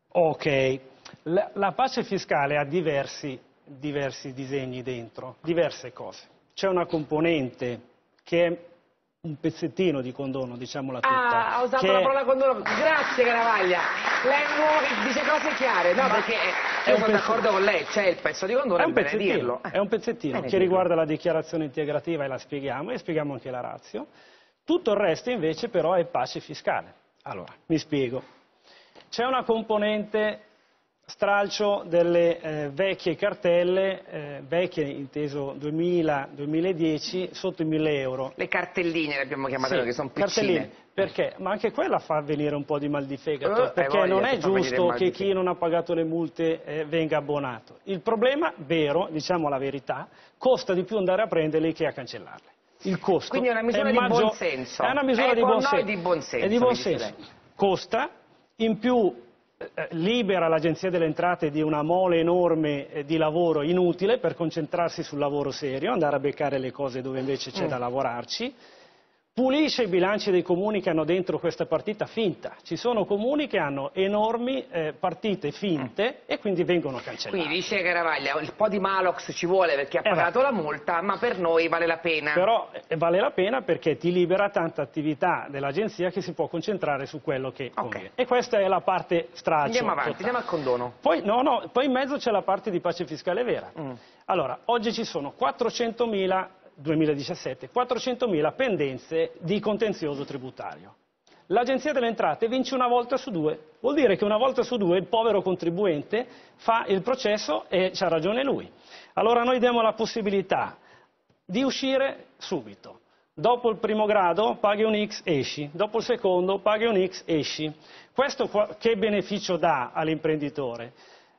Ok, la pace fiscale ha diversi disegni dentro, diverse cose. C'è una componente che è un pezzettino di condono, diciamola tutta. Ah, ha usato la parola condono. Grazie Garavaglia. Lei dice cose chiare. No, perché io sono d'accordo con lei, c'è il pezzo di condono, è bene dirlo. È un pezzettino che riguarda la dichiarazione integrativa e la spieghiamo, e spieghiamo anche la ratio. Tutto il resto invece però è pace fiscale. Allora, mi spiego. C'è una componente stralcio delle vecchie cartelle, vecchie inteso 2000-2010, sotto i 1.000 euro. Le cartelline le abbiamo chiamate, Sì, che sono piccine. Perché? Ma anche quella fa venire un po' di mal di fegato, perché non è giusto che chi non ha pagato le multe venga abbonato. Il problema vero, diciamo la verità, costa di più andare a prenderle che a cancellarle. Il costo quindi è una misura di buon senso. È una misura di buon senso. È di buon senso. Costa, in più libera l'Agenzia delle Entrate di una mole enorme di lavoro inutile per concentrarsi sul lavoro serio, andare a beccare le cose dove invece c'è da lavorarci. Pulisce i bilanci dei comuni che hanno dentro questa partita finta. Ci sono comuni che hanno enormi partite finte e quindi vengono cancellate. Quindi dice Garavaglia, un po' di Malox ci vuole perché ha pagato la multa, ma per noi vale la pena. Però vale la pena perché ti libera tanta attività dell'agenzia che si può concentrare su quello che conviene. E questa è la parte straccio. Andiamo avanti, andiamo al condono. Poi in mezzo c'è la parte di pace fiscale vera. Allora, oggi ci sono 400.000 2017, 400.000 pendenze di contenzioso tributario. L'Agenzia delle Entrate vince una volta su due, vuol dire che una volta su due il povero contribuente fa il processo e c'ha ragione lui. Allora noi diamo la possibilità di uscire subito. Dopo il primo grado paghi un X, esci. Dopo il secondo paghi un X, esci. Questo che beneficio dà all'imprenditore?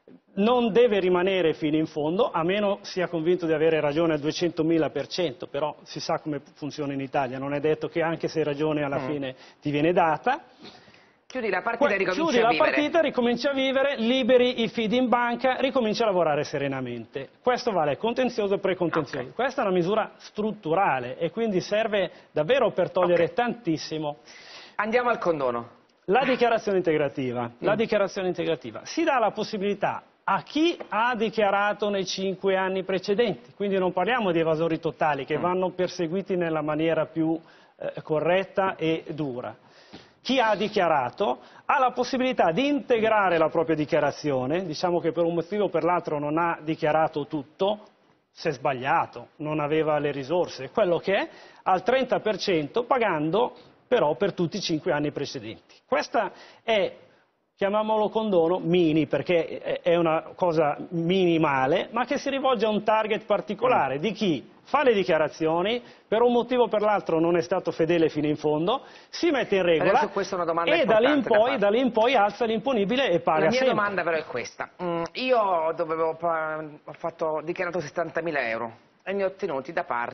Non deve rimanere fino in fondo, a meno sia convinto di avere ragione al 200.000%, però si sa come funziona in Italia, non è detto che anche se hai ragione alla fine ti viene data. Chiudi la partita e ricominci a vivere. Chiudi la partita, ricominci a vivere, liberi i fidi in banca, ricominci a lavorare serenamente. Questo vale contenzioso e precontenzioso. Questa è una misura strutturale e quindi serve davvero per togliere tantissimo. Andiamo al condono. La dichiarazione integrativa. La dichiarazione integrativa si dà la possibilità a chi ha dichiarato nei 5 anni precedenti, quindi non parliamo di evasori totali che vanno perseguiti nella maniera più corretta e dura. Chi ha dichiarato ha la possibilità di integrare la propria dichiarazione, diciamo che per un motivo o per l'altro non ha dichiarato tutto, si è sbagliato, non aveva le risorse, quello che è, al 30% pagando però per tutti i 5 anni precedenti. Questa è, chiamiamolo condono, mini, perché è una cosa minimale, ma che si rivolge a un target particolare di chi fa le dichiarazioni, per un motivo o per l'altro non è stato fedele fino in fondo, si mette in regola e da lì in poi alza l'imponibile e paga sempre. La mia domanda però è questa. Io ho dichiarato 70.000 euro e ne ho ottenuti da parte